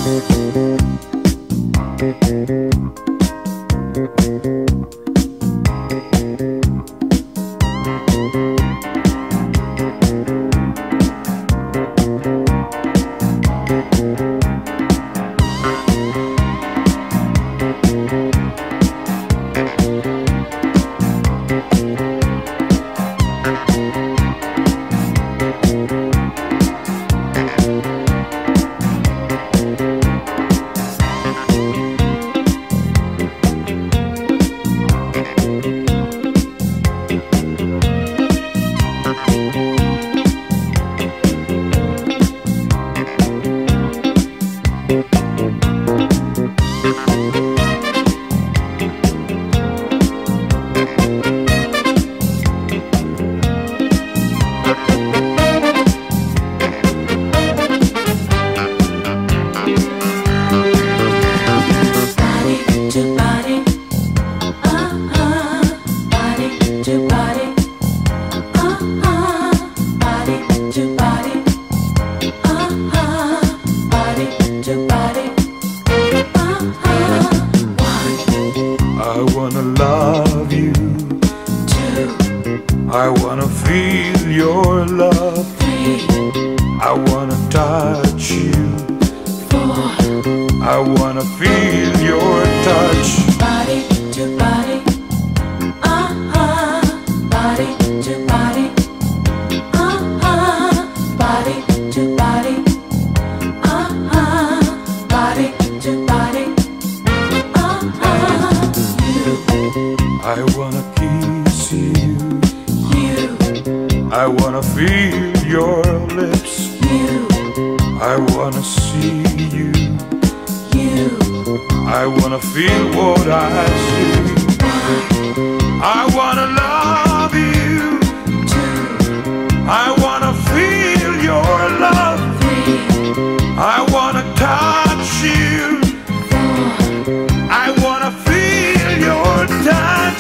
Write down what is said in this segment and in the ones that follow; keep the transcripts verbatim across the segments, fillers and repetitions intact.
I wanna feel your love. Three, I wanna touch you. four, I wanna feel your touch. body to body, uh-huh, body to body, uh-huh, body to body, uh-huh, body to body, uh-huh. You, I wanna kiss you. you, I wanna feel your lips. you, I wanna see you. you. I wanna feel what I see. I wanna love you. Two, I wanna feel your love. three, I wanna touch you. four, I wanna feel your touch.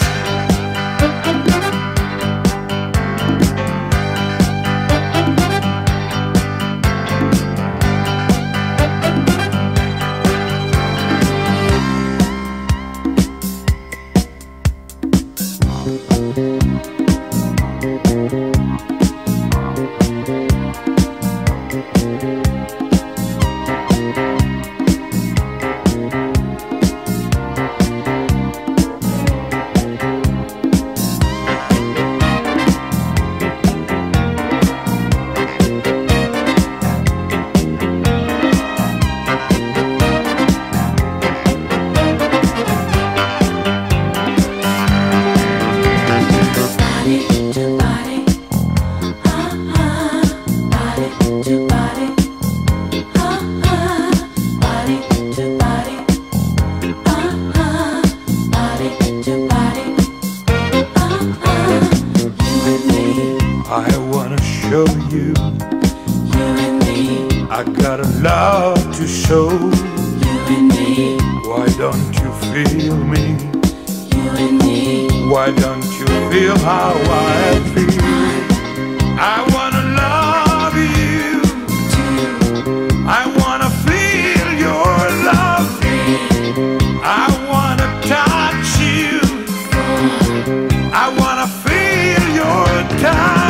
I wanna show you, you and me, I got a love to show. you and me, Why don't you feel me? you and me. Why don't you feel how I feel? I wanna love you. Two, I wanna feel your love. three, I wanna touch you. four, I wanna feel your touch.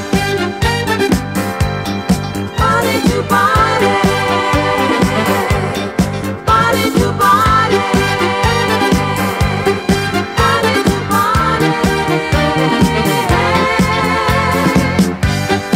body to body, body to body, body to body.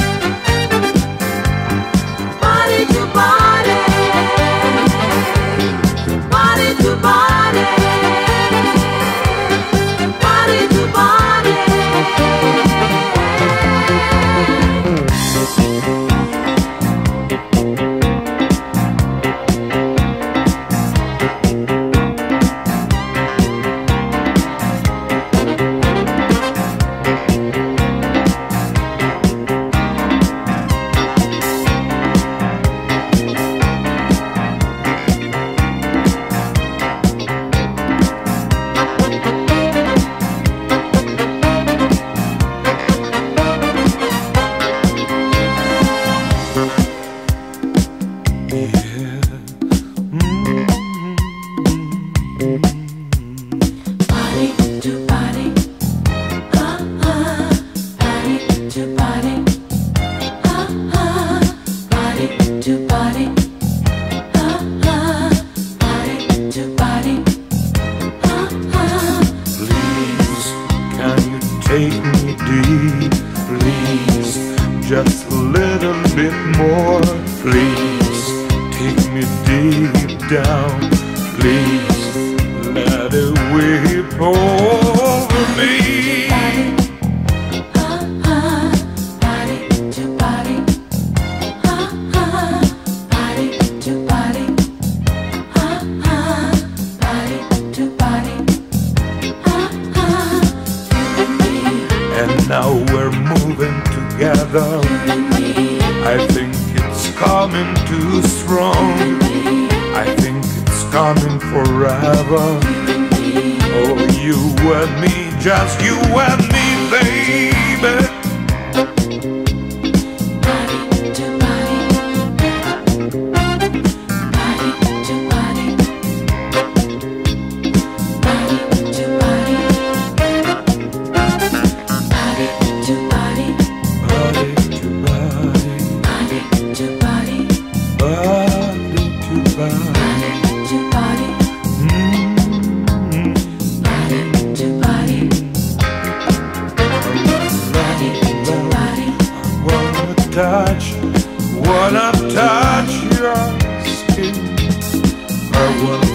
just a little bit more. Please take me deep down. Please let it weep over me. And now we're moving together. I think it's coming too strong. I think it's coming forever. Oh, you and me, just you and me, baby. Touch, wanna touch your skin. I wanna